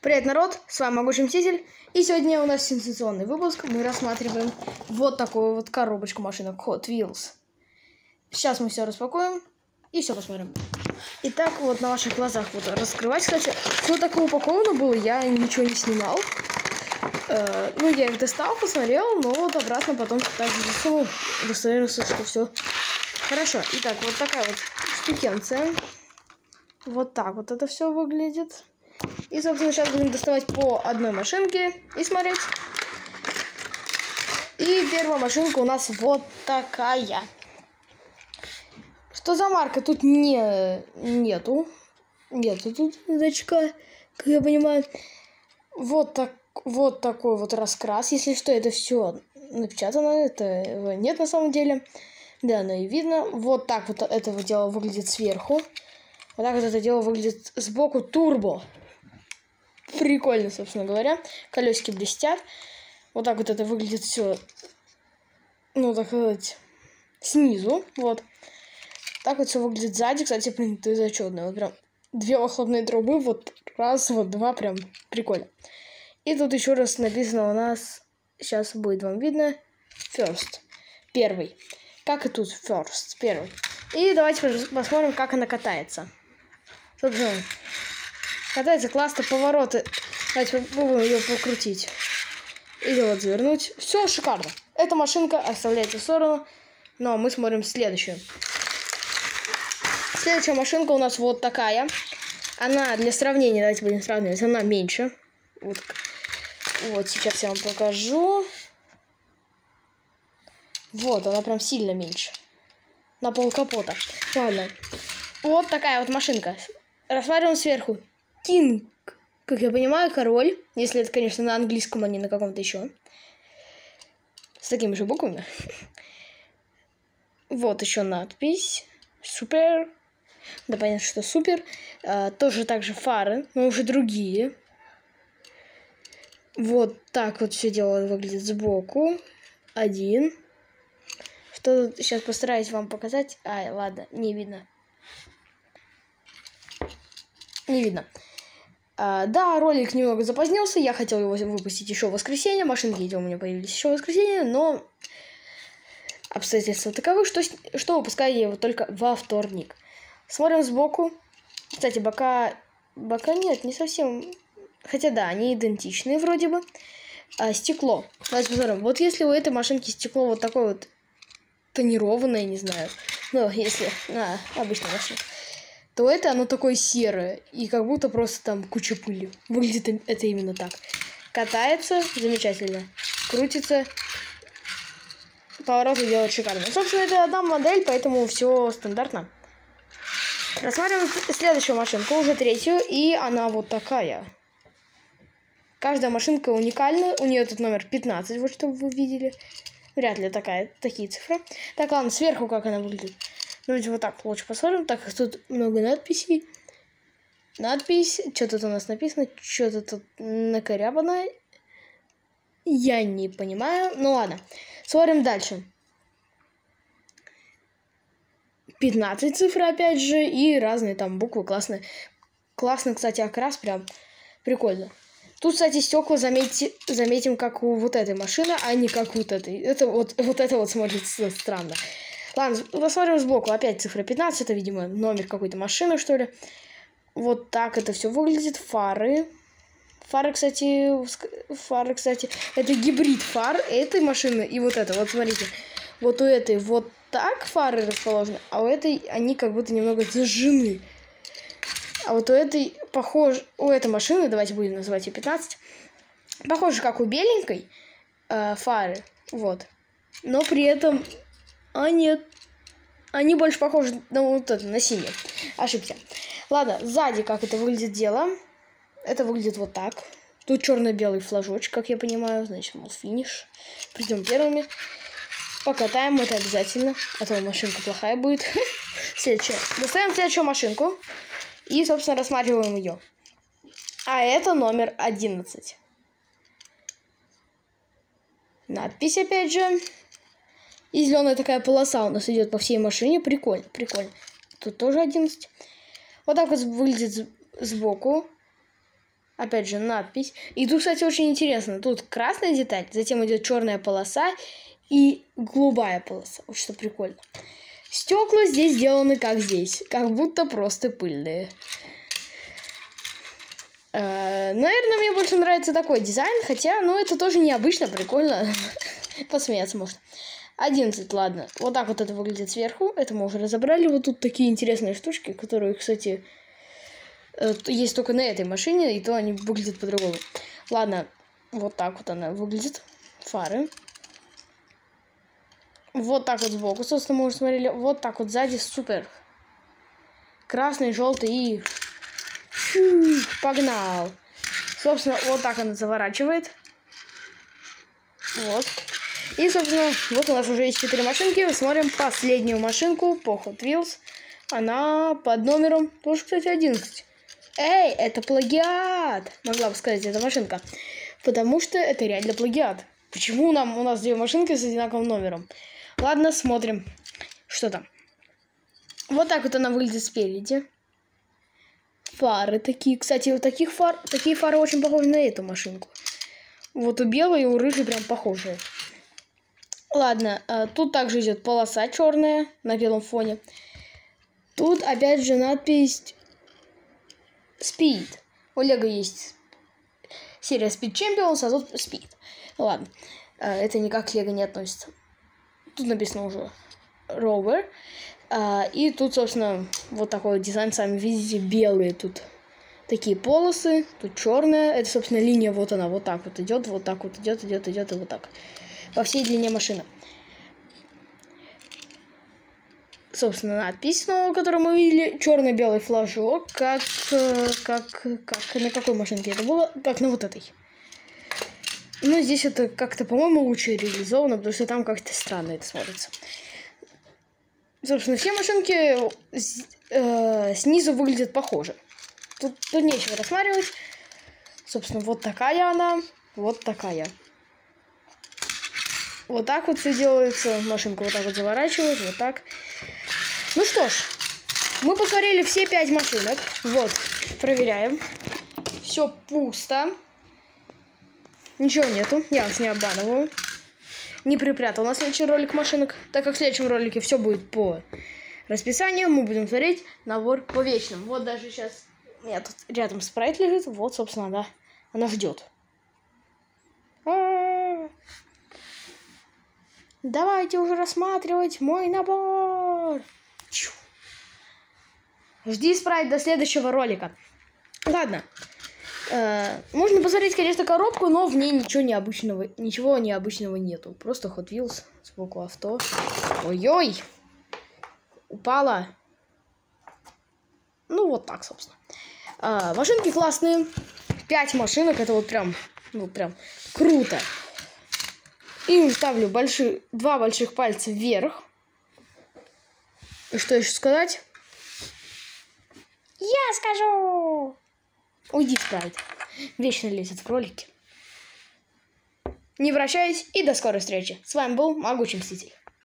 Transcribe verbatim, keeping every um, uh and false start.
Привет, народ! С вами Могучий Мститель. И сегодня у нас сенсационный выпуск. Мы рассматриваем вот такую вот коробочку машинок Hot Wheels. Сейчас мы все распакуем и все посмотрим. Итак, вот на ваших глазах вот раскрывать. Кстати, что такое упаковано было, я ничего не снимал. Э, ну, я их достал, посмотрел, но вот обратно потом так засунул. Удостоверился, что все хорошо. Итак, вот такая вот штукенция. Вот так вот это все выглядит. И, собственно, сейчас будем доставать по одной машинке и смотреть. И первая машинка у нас вот такая. Что за марка? Тут не... нету. Нету тут датчика, как я понимаю. Вот, так... вот такой вот раскрас. Если что, это все напечатано. Это нет на самом деле. Да, но и видно. Вот так вот это дело выглядит сверху. Вот так вот это дело выглядит сбоку. Турбо. Прикольно, собственно говоря. Колесики блестят. Вот так вот это выглядит все, ну, так сказать, снизу. Вот. Так вот все выглядит сзади. Кстати, блин, ты зачетная. Вот прям две выхлопные трубы. Вот раз, вот два. Прям прикольно. И тут еще раз написано у нас, сейчас будет вам видно, First. Первый. Как и тут First. Первый. И давайте посмотрим, как она катается. Собственно, катается классно, повороты. Давайте попробуем ее покрутить. Или вот завернуть. Все шикарно. Эта машинка оставляется в сторону. Но мы смотрим следующую. Следующая машинка у нас вот такая. Она для сравнения, давайте будем сравнивать, она меньше. Вот, вот сейчас я вам покажу. Вот, она прям сильно меньше. На пол капота. Ладно. Вот такая вот машинка. Рассматриваем сверху. Кинг, как я понимаю, король. Если это, конечно, на английском, а не на каком-то еще. С такими же буквами. Вот еще надпись. Супер. Да, понятно, что супер. А, тоже также фары, но уже другие. Вот так вот все дело выглядит сбоку. Один. Что тут? Сейчас постараюсь вам показать. Ай, ладно, не видно. Не видно. А, да, ролик немного запозднился. Я хотел его выпустить еще в воскресенье. Машинки эти у меня появились еще в воскресенье, но обстоятельства таковы, что, что выпускаю я его только во вторник. Смотрим сбоку. Кстати, бока... Бока нет, не совсем... Хотя да, они идентичные вроде бы. А, стекло. Давайте посмотрим. Вот если у этой машинки стекло вот такое вот тонированное, не знаю. Ну, если на обычной машине, то это оно такое серое. И как будто просто там куча пыли. Выглядит это именно так. Катается замечательно. Крутится. Повороты делает шикарно. Собственно, это одна модель, поэтому все стандартно. Рассматриваем следующую машинку, уже третью. И она вот такая. Каждая машинка уникальна. У нее тут номер пятнадцать, вот чтобы вы видели. Вряд ли такая, такие цифры. Так, ладно, сверху как она выглядит. Давайте вот так лучше посмотрим. Так, тут много надписей. Надпись. Что тут у нас написано? Что-то тут накорябано. Я не понимаю. Ну ладно. Смотрим дальше. пятнадцать цифр, опять же. И разные там буквы. Классные. Классный, кстати, окрас. Прям прикольно. Тут, кстати, стекла, заметьте, заметим, как у вот этой машины, а не как вот этой. Это вот, вот это вот смотрится странно. Ладно, посмотрим сбоку. Опять цифра пятнадцать. Это, видимо, номер какой-то машины, что ли. Вот так это все выглядит. Фары. Фары, кстати, фары, кстати, это гибрид фар этой машины и вот это. Вот смотрите. Вот у этой вот так фары расположены, а у этой они как будто немного зажжены. А вот у этой похоже, у этой машины, давайте будем называть ее пятнадцать, похоже, как у беленькой э, фары. Вот. Но при этом... А нет. Они больше похожи на вот это, на синий. Ошибся. Ладно, сзади как это выглядит дело. Это выглядит вот так. Тут черно-белый флажочек, как я понимаю. Значит, мол, финиш. Придем первыми. Покатаем это обязательно. А то машинка плохая будет. Следующая. Доставим следующую машинку. И, собственно, рассматриваем ее. А это номер одиннадцать. Надпись, опять же. И зеленая такая полоса у нас идет по всей машине. Прикольно, прикольно. Тут тоже одиннадцать. Вот так вот выглядит сбоку. Опять же, надпись. И тут, кстати, очень интересно. Тут красная деталь, затем идет черная полоса и голубая полоса. Вот что прикольно. Стекла здесь сделаны как здесь. Как будто просто пыльные. Э, наверное, мне больше нравится такой дизайн. Хотя, ну, это тоже необычно, прикольно. Посмеяться можно. одиннадцать, ладно. Вот так вот это выглядит сверху. Это мы уже разобрали. Вот тут такие интересные штучки, которые, кстати... есть только на этой машине, и то они выглядят по-другому. Ладно, вот так вот она выглядит. Фары. Вот так вот сбоку, собственно, мы уже смотрели. Вот так вот сзади, супер. Красный, желтый и... Фу, погнал. Собственно, вот так она заворачивает. Вот. И, собственно, вот у нас уже есть четыре машинки. Смотрим последнюю машинку по Hot Wheels. Она под номером тоже, кстати, одиннадцать. Эй, это плагиат! Могла бы сказать, эта машинка. Потому что это реально плагиат. Почему нам, у нас две машинки с одинаковым номером? Ладно, смотрим, что там. Вот так вот она выглядит спереди. Фары такие. Кстати, у таких фар, такие фары очень похожи на эту машинку. Вот у белой и у рыжей прям похожие. Ладно, тут также идет полоса черная на белом фоне. Тут опять же надпись... Speed. У Лего есть серия Speed Champions, а тут Speed. Ладно, это никак к Лего не относится. Тут написано уже Rover. И тут, собственно, вот такой дизайн, сами видите, белые тут такие полосы, тут черная. Это, собственно, линия, вот она, вот так вот идет, вот так вот идет, идет, идет и вот так. По всей длине машины. Собственно, надпись снова, которую мы видели. Черно-белый флажок. Как, как, как, на какой машинке это было? Как на вот этой. Но здесь это как-то, по-моему, лучше реализовано, потому что там как-то странно это смотрится. Собственно, все машинки э, снизу выглядят похоже. Тут, тут нечего рассматривать. Собственно, вот такая она. Вот такая. Вот так вот все делается. Машинку вот так вот заворачивают. Вот так. Ну что ж, мы посмотрели все пять машинок. Вот, проверяем. Все пусто. Ничего нету, я вас не обманываю. Не припрятал на следующий ролик машинок, так как в следующем ролике все будет по расписанию. Мы будем смотреть набор по вечным. Вот даже сейчас у меня тут рядом спрайт лежит. Вот, собственно, да, она ждет. А-а-а. Давайте уже рассматривать мой набор. Жди спрайт до следующего ролика. Ладно. Э, можно посмотреть, конечно, коробку, но в ней ничего необычного, ничего необычного нету. Просто Hot Wheels, сбоку авто. Ой-ой! Упала. Ну, вот так, собственно. Э, машинки классные. Пять машинок, это вот прям, ну, прям круто. Им ставлю большие, два больших пальца вверх. И что еще сказать? Я скажу! Уйди, спрайт. Вечно лезет в ролики. Не прощаюсь и до скорой встречи. С вами был Могучий Мститель.